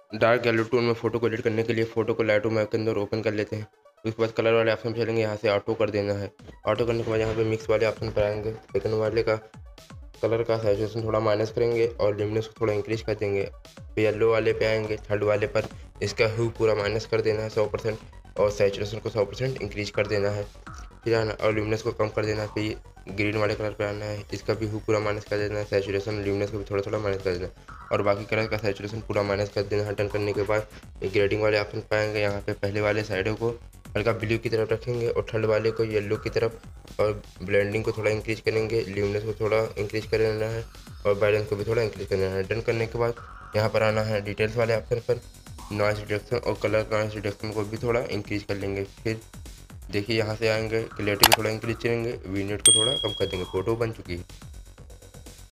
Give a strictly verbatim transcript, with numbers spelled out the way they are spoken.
Dark yellow tone में photo को edit करने के लिए फ़ोटो को लाइटरूम मैप के अंदर ओपन कर लेते हैं। उसके बाद कलर वाले ऑप्शन पे चलेंगे, यहाँ से ऑटो कर देना है। ऑटो करने के बाद यहाँ पे मिक्स वाले ऑप्शन पर आएंगे। सेकंड वाले का कलर का सैचुरेशन थोड़ा माइनस करेंगे और लिमिनेंस को थोड़ा इंक्रीज कर देंगे। फिर येलो वाले पे आएंगे, थर्ड वाले पर इसका ह्यू पूरा माइनस कर देना है सौ परसेंट और सैचुरेशन को सौ परसेंट इंक्रीज कर देना है। फिर आना और ल्यूमिनेंस को कम कर देना है। फिर ग्रीन वाले कलर पे आना है, इसका भी ह्यू पूरा माइनस कर देना है, सैचुरेशन ल्यूमिनेंस को भी थोड़ा थोड़ा माइनस कर देना है और बाकी कलर का सैचुरेशन पूरा माइनस कर देना है। डन करने के बाद ग्रेडिंग वाले ऑप्शन पाएंगे, यहाँ पे पहले वाले साइडों को हल्का ब्लू की तरफ रखेंगे और थर्ड वाले को येलो की तरफ और ब्लेंडिंग को थोड़ा इंक्रीज करेंगे, ल्यूमिनेंस को थोड़ा इंक्रीज कर देना है और बैलेंस को भी थोड़ा इंक्रीज कर देना है। डन करने के बाद यहाँ पर आना है डिटेल्स वाले ऑप्शन पर, नॉइस रिडक्शन और कलर नॉइस रिडक्शन को भी थोड़ा इंक्रीज कर लेंगे। फिर देखिए यहाँ से आएंगे, क्लैरिटी को थोड़ा इंक्रीज करेंगे, विनेट को थोड़ा कम कर देंगे। फ़ोटो बन चुकी है।